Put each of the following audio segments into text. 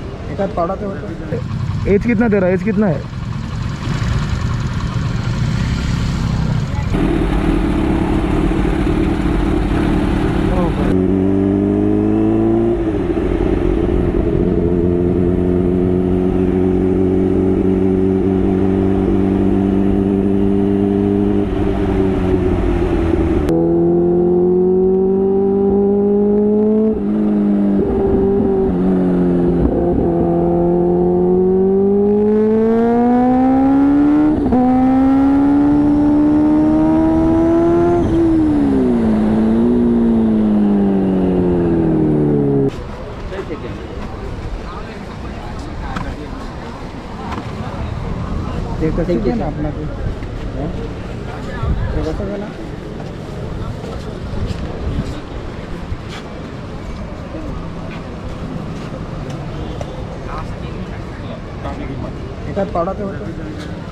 एक आध पाड़ा तो होता है। एज कितना तेरा, एज कितना है? ठीक है ना अपना को कसं झाला एक आध पाड़ा तो होता है।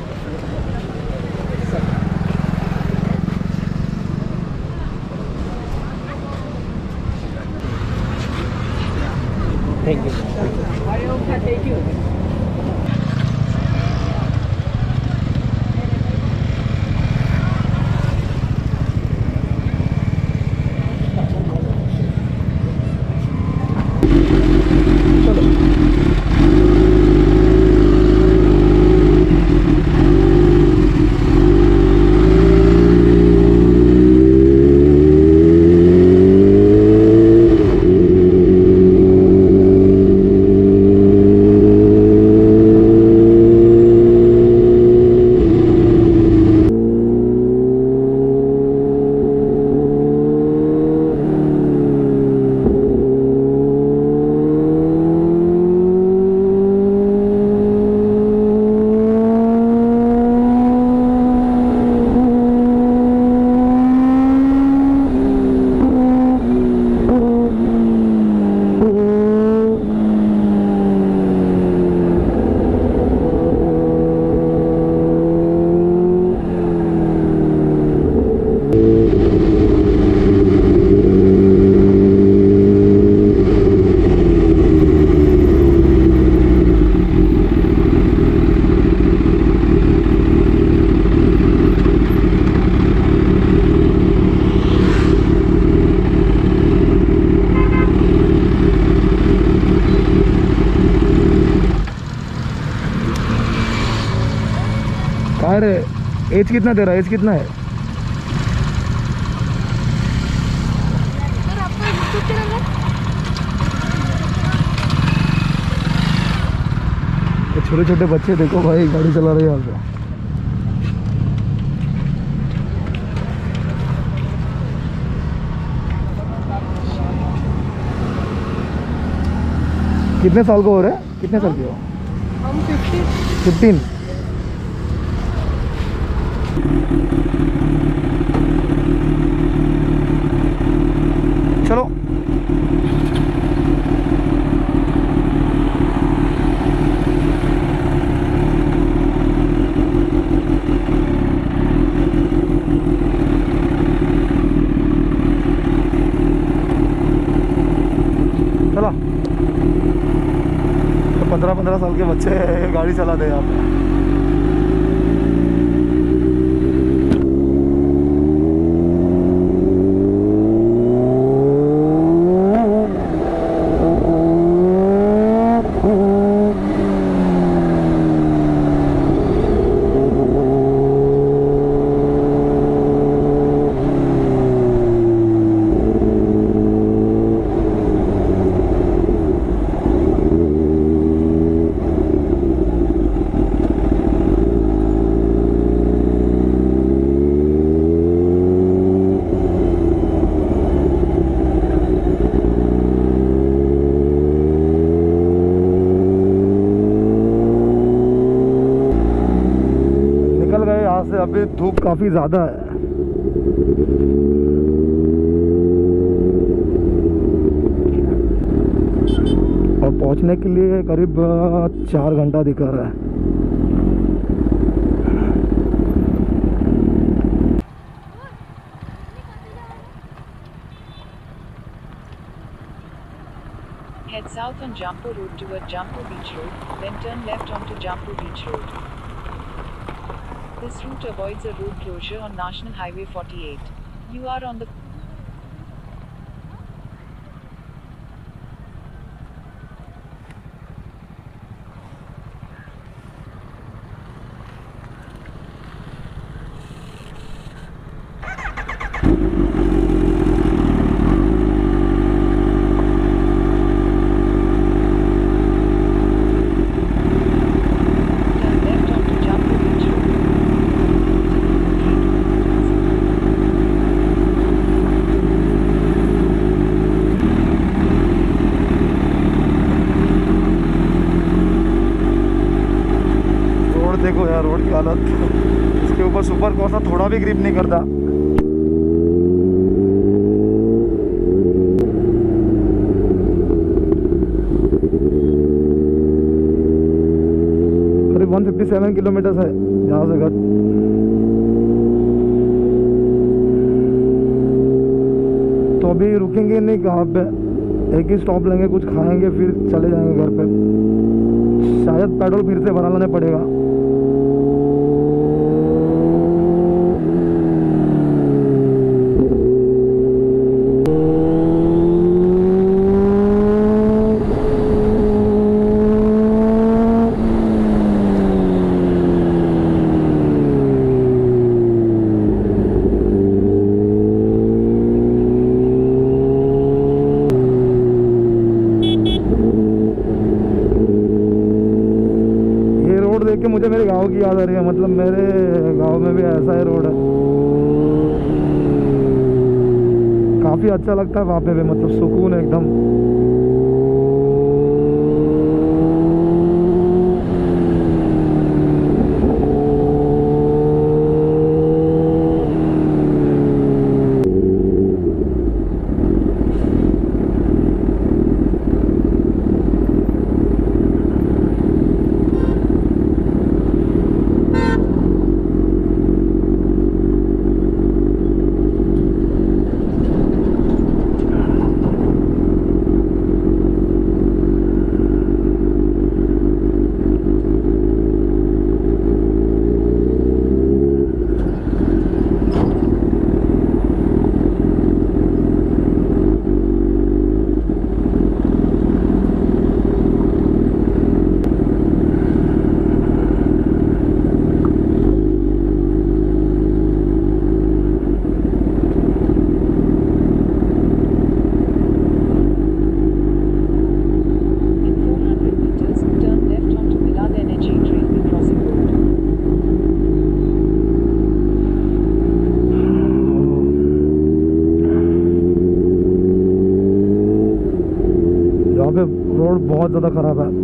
Thank you. अरे एज कितना तेरा, एज कितना है? ये छोटे छोटे बच्चे देखो भाई गाड़ी चला रहे हैं यहाँ पे। कितने साल को हो रहे हैं, कितने साल के हो? हम 15। चलो चलो, तो 15 साल के बच्चे गाड़ी चलाते हैं यहाँ पे। अभी धूप काफ़ी ज़्यादा है। और पहुंचने के लिए करीब 4 घंटा दिखा रहा है। At south on Jampo Road toward Jampo Beach Road, then turn left onto Jampo Beach Road. This route avoids a road closure on National Highway 48. You are on the देखो यार रोड की हालत, इसके ऊपर सुपर कौन सा थोड़ा भी ग्रिप नहीं करता। करीब 157 किलोमीटर है यहाँ से घर। तो अभी रुकेंगे नहीं कहाँ पे, एक ही स्टॉप लेंगे, कुछ खाएंगे, फिर चले जाएंगे घर पे। शायद पेट्रोल फिर से भरा लाना पड़ेगा। देख के मुझे मेरे गांव की याद आ रही है, मतलब मेरे गांव में भी ऐसा ही रोड है, काफ़ी अच्छा लगता है वहाँ पे भी, मतलब सुकून है एकदम। रोड बहुत ज़्यादा ख़राब है।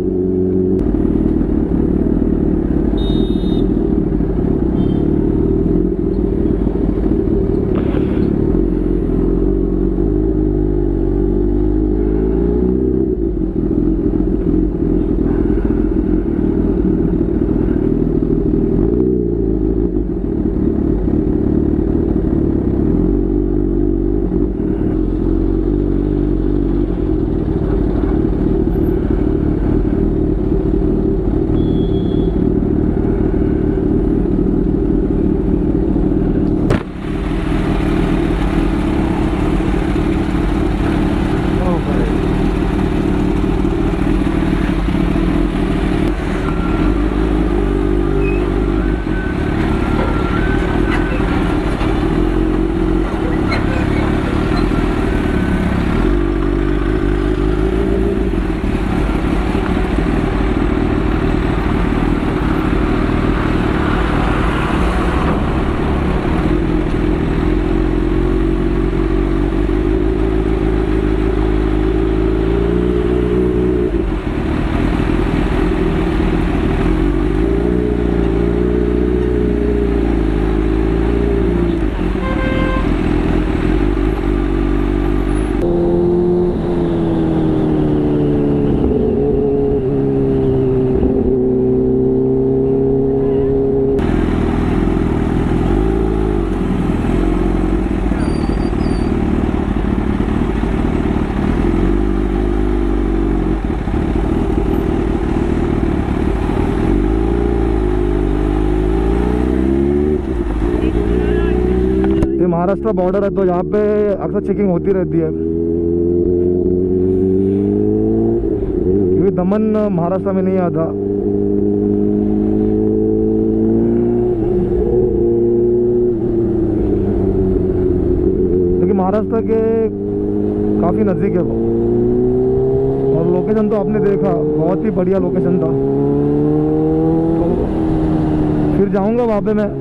महाराष्ट्र बॉर्डर है तो यहाँ पे अक्सर चेकिंग होती रहती है, क्योंकि दमन महाराष्ट्र में नहीं आता। लेकिन महाराष्ट्र के काफ़ी नज़दीक है वो, और लोकेशन तो आपने देखा, बहुत ही बढ़िया लोकेशन था। तो फिर जाऊंगा वहाँ पे मैं।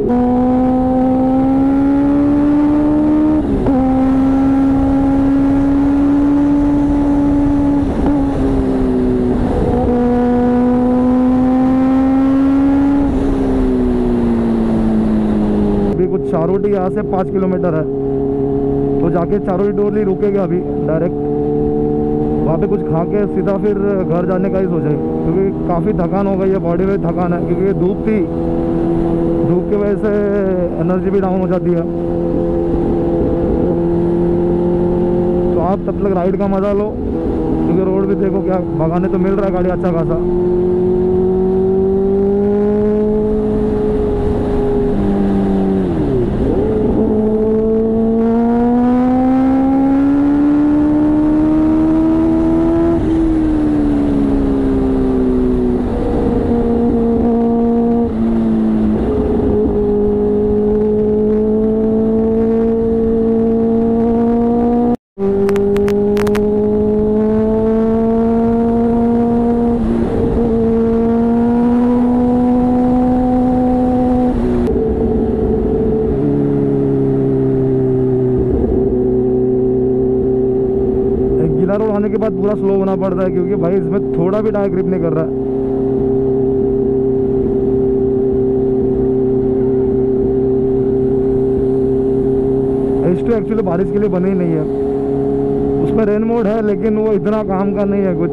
अभी कुछ चारोटी यहाँ से 5 किलोमीटर है, तो जाके चारोटी डोरली रुकेगा अभी डायरेक्ट। वहाँ पे कुछ खा के सीधा फिर घर जाने का ही सोचेंगे, क्योंकि काफ़ी थकान हो गई है, बॉडी में थकान है, क्योंकि धूप थी, धूप की वजह से एनर्जी भी डाउन हो जाती है। तो आप तब तक राइड का मज़ा लो, क्योंकि रोड भी देखो क्या भगाने तो मिल रहा है गाड़ी अच्छा खासा। रोड आने के बाद पूरा स्लो होना पड़ता है, क्योंकि भाई इसमें थोड़ा भी टायर ग्रिप नहीं कर रहा है। H2 एक्चुअली बारिश के लिए बनी ही नहीं है, उसमें रेन मोड है, लेकिन वो इतना काम का नहीं है कुछ।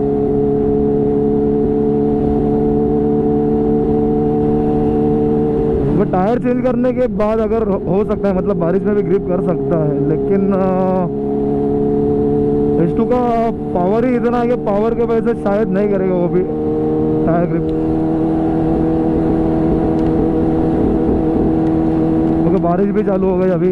वो टायर चेंज करने के बाद अगर हो सकता है, मतलब बारिश में भी ग्रिप कर सकता है, लेकिन H2 का पावर ही इतना है कि पावर के वजह से शायद नहीं करेगा वो भी टायर ग्रिप, क्योंकि बारिश भी चालू हो गई अभी।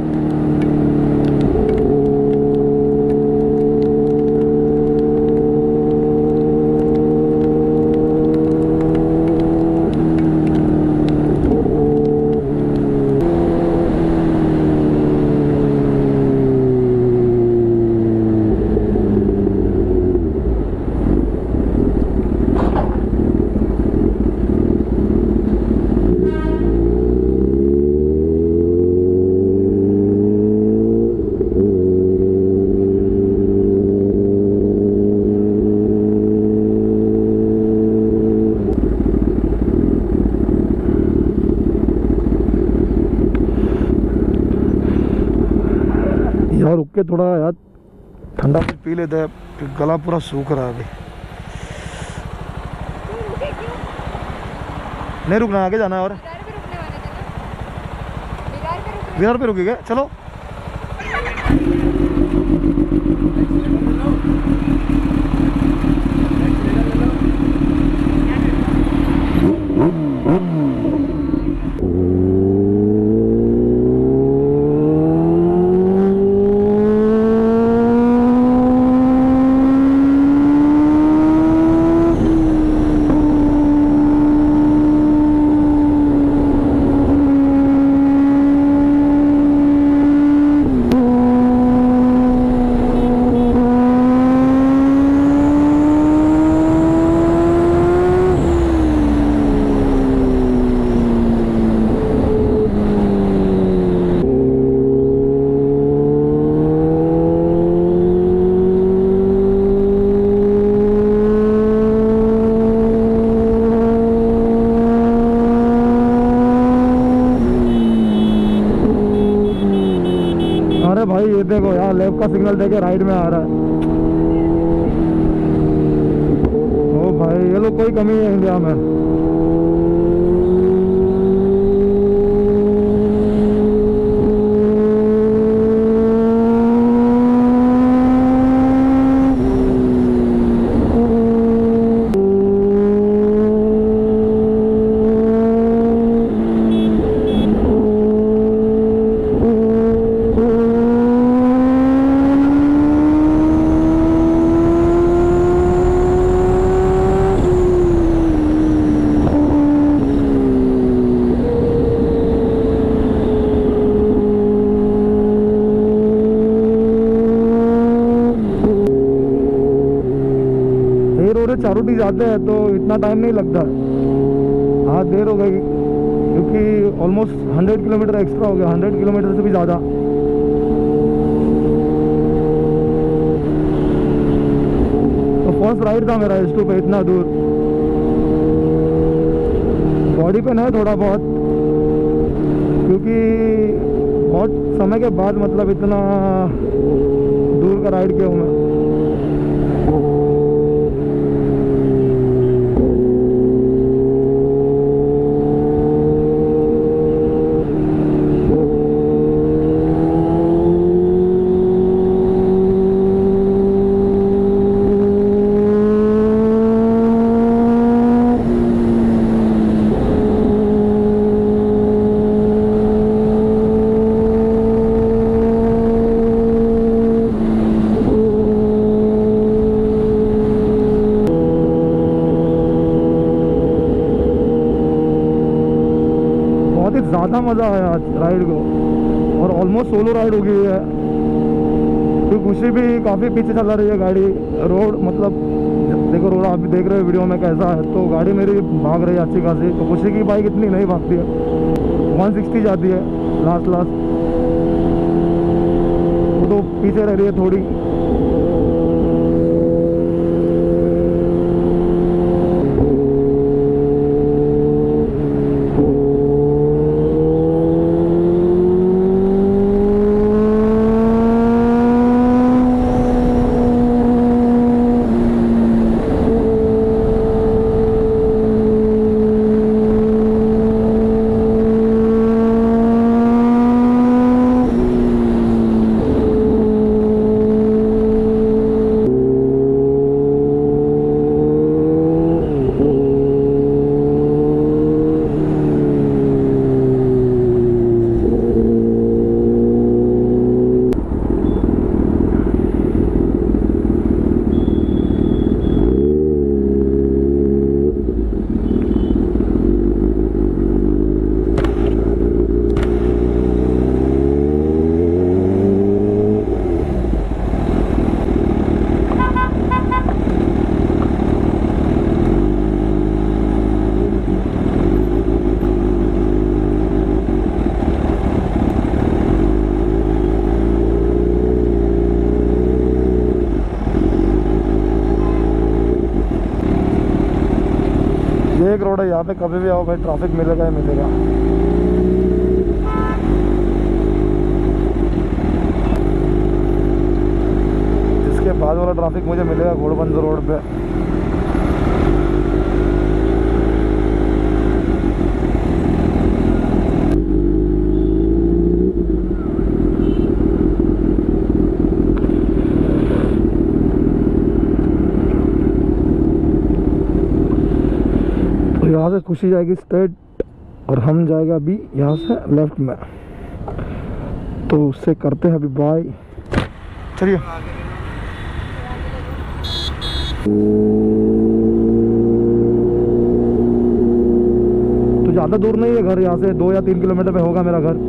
यार रुक के थोड़ा यार ठंडा पी लेते हैं, गला पूरा सूख रहा है अभी। नहीं रुकना, आगे जाना है। और विरार पे रुकेगा, चलो। भाई ये देखो यार, लेफ्ट का सिग्नल देके राइट में आ रहा है। ओ भाई ये लोग कोई कमी है इंडिया में। जाते हैं तो इतना टाइम नहीं लगता है। हाँ देर हो गई क्योंकि ऑलमोस्ट 100 किलोमीटर एक्स्ट्रा हो गया, 100 किलोमीटर से भी ज़्यादा। तो फर्स्ट राइड था मेरा S2 पे इतना दूर। बॉडी पेन है थोड़ा बहुत क्योंकि बहुत समय के बाद मतलब इतना दूर का राइड किया हूँ मैं। ज़्यादा मज़ा आया आज राइड को और ऑलमोस्ट सोलो राइड हो गई है क्योंकि खुशी भी काफ़ी पीछे चला रही है गाड़ी। रोड मतलब देखो रोड आप भी देख रहे हो वीडियो में कैसा है, तो गाड़ी मेरी भाग रही है अच्छी खासी। तो खुशी की बाइक इतनी नहीं भागती है, 160 जाती है लास्ट वो तो पीछे रह रही है थोड़ी। एक रोड है यहाँ पे, कभी भी आओ भाई ट्रैफिक मिलेगा ही मिलेगा। इसके बाद वाला ट्रैफिक मुझे मिलेगा घोड़बंदर रोड पे। यहाँ से खुशी जाएगी स्ट्रेट और हम जाएगा अभी यहाँ से लेफ्ट में, तो उससे करते हैं अभी बाय। चलिए तो ज़्यादा दूर नहीं है घर, यहाँ से 2 या 3 किलोमीटर पे होगा मेरा घर।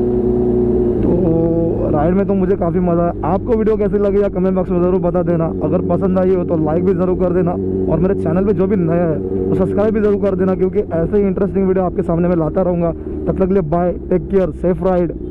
तो राइड में तो मुझे काफ़ी मज़ा आया। आपको वीडियो कैसी लगी या कमेंट बॉक्स में ज़रूर बता देना। अगर पसंद आई हो तो लाइक भी ज़रूर कर देना और मेरे चैनल पे जो भी नया है तो सब्सक्राइब भी ज़रूर कर देना, क्योंकि ऐसे ही इंटरेस्टिंग वीडियो आपके सामने मैं लाता रहूँगा। तब तक के लिए bye, take care, safe ride.